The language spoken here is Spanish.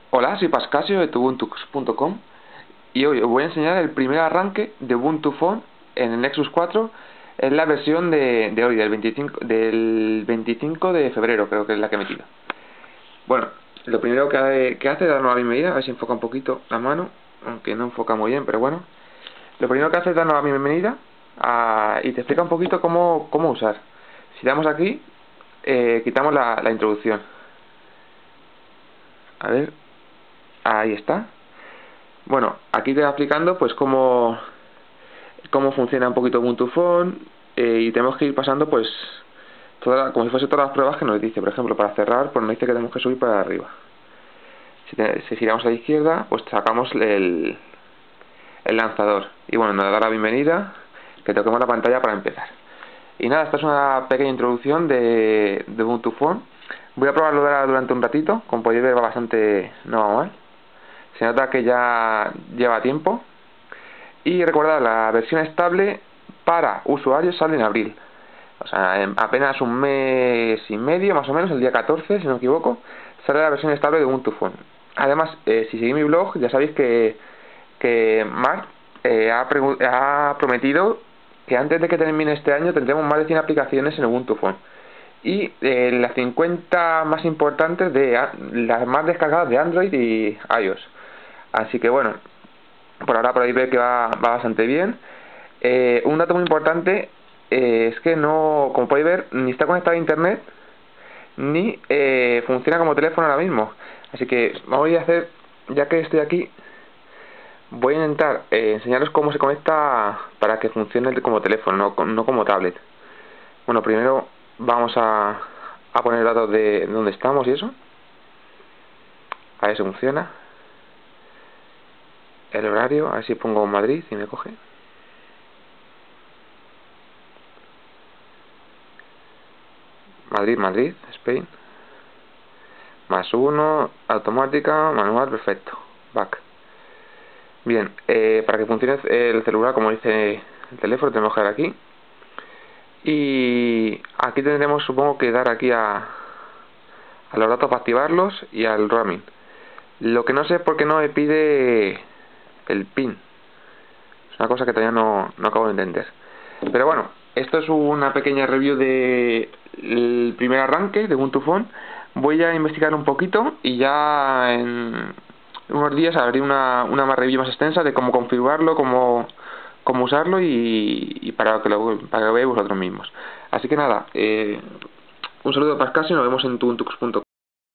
Hola, soy Pascasio de Ubuntu.com y hoy os voy a enseñar el primer arranque de Ubuntu Phone en el Nexus 4 en la versión de hoy, del 25 de febrero, creo que es la que he metido. Bueno, lo primero que hace es darnos la bienvenida, a ver si enfoca un poquito la mano, aunque no enfoca muy bien, pero bueno. Lo primero que hace es darnos la bienvenida y te explica un poquito cómo usar. Si damos aquí, quitamos la introducción. A ver, ahí está. Bueno, aquí te va explicando pues cómo funciona un poquito Ubuntu Phone, y tenemos que ir pasando pues como si fuese todas las pruebas que nos dice. Por ejemplo, para cerrar pues nos dice que tenemos que subir para arriba. Si giramos a la izquierda pues sacamos el lanzador y bueno, nos da la bienvenida, que toquemos la pantalla para empezar. Y nada, esta es una pequeña introducción de Ubuntu Phone. Voy a probarlo durante un ratito. Como podéis ver, no va mal. Se nota que ya lleva tiempo. Y recordad, la versión estable para usuarios sale en abril. O sea, en apenas un mes y medio, más o menos, el día 14, si no me equivoco, sale la versión estable de Ubuntu Phone. Además, si seguís mi blog, ya sabéis que Mark ha prometido que antes de que termine este año tendremos más de 100 aplicaciones en Ubuntu Phone. Y las 50 más importantes, las más descargadas de Android y iOS. Así que bueno, por ahora podéis ver que va bastante bien. Un dato muy importante es que no, como podéis ver, ni está conectado a internet ni funciona como teléfono ahora mismo. Así que voy a hacer, ya que estoy aquí, voy a intentar enseñaros cómo se conecta para que funcione como teléfono, no como tablet. Bueno, primero vamos a poner datos de dónde estamos y eso. A ver si funciona. El horario, a ver si pongo Madrid y me coge. Madrid, Spain. +1, automática, manual, perfecto. Back. Bien, para que funcione el celular, como dice el teléfono, tenemos que dar aquí. Y aquí tendremos, supongo, que dar aquí a los datos para activarlos y al roaming. Lo que no sé es por qué no me pide el PIN. Es una cosa que todavía no acabo de entender. Pero bueno, esto es una pequeña review del primer arranque de Ubuntu Phone. Voy a investigar un poquito y ya en unos días haré una más review más extensa de cómo configurarlo, cómo usarlo y para que lo veáis vosotros mismos. Así que nada, un saludo para Pascasio y nos vemos en ubuntu.com.